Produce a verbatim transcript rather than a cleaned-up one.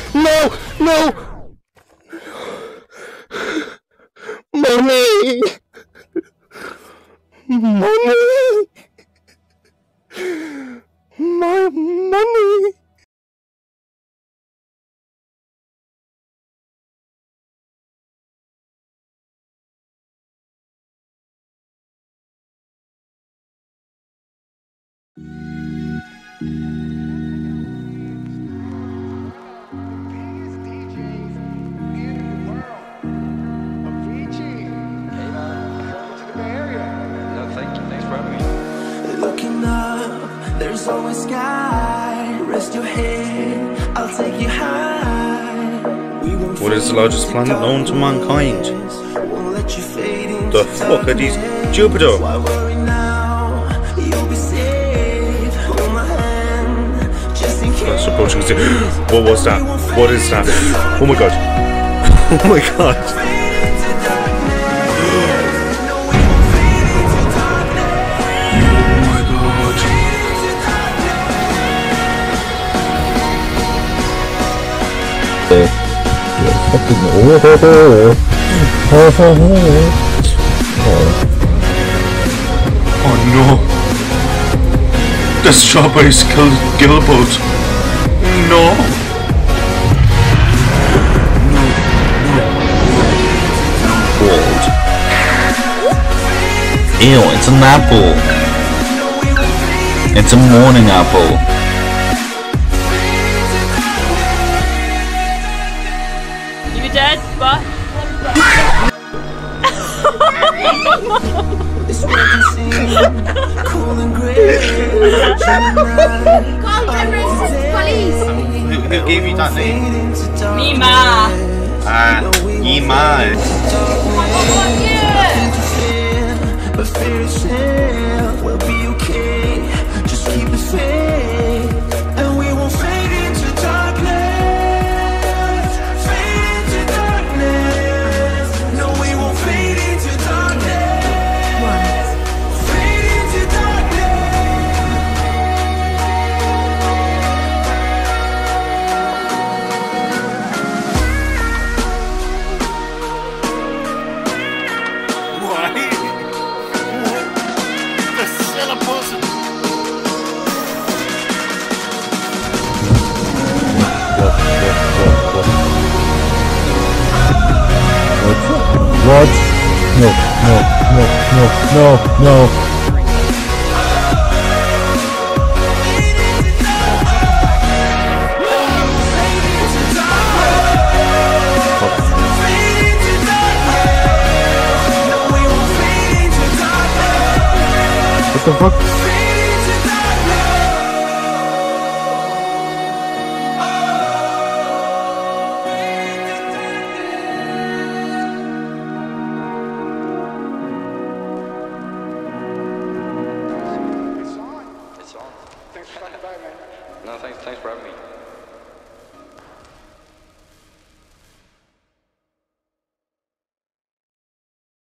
No! No! Money! Money! My money! Looking up, there's always sky. Rest your head, I'll take you high. We won't What is the largest planet known to mankind? won't let you fade into The fuck are these? Jupiter! Why worry now? You'll be safe. Hold my hand, just in That's case. approaching. What was that? What is that? Oh my god! Oh my god! Yeah, fucking oh, oh, oh, oh, oh, oh. Oh no! The strawberries killed Gilbert! No! Gold. Ew, it's an apple. It's a morning apple. You dead? What? This world can seem cool and gray. Call the police! Who, who gave you that name? Me ma. Ah, Yima. But fear is hell, we'll be okay. Just keep the faith, and we won't fade into darkness. Fade into darkness. No, we won't fade into darkness. Fade into darkness. Why? The syllables. What? No, no, no, no, no, no. What the fuck? It's on. Thanks for coming by, man. No, thanks, thanks for having me.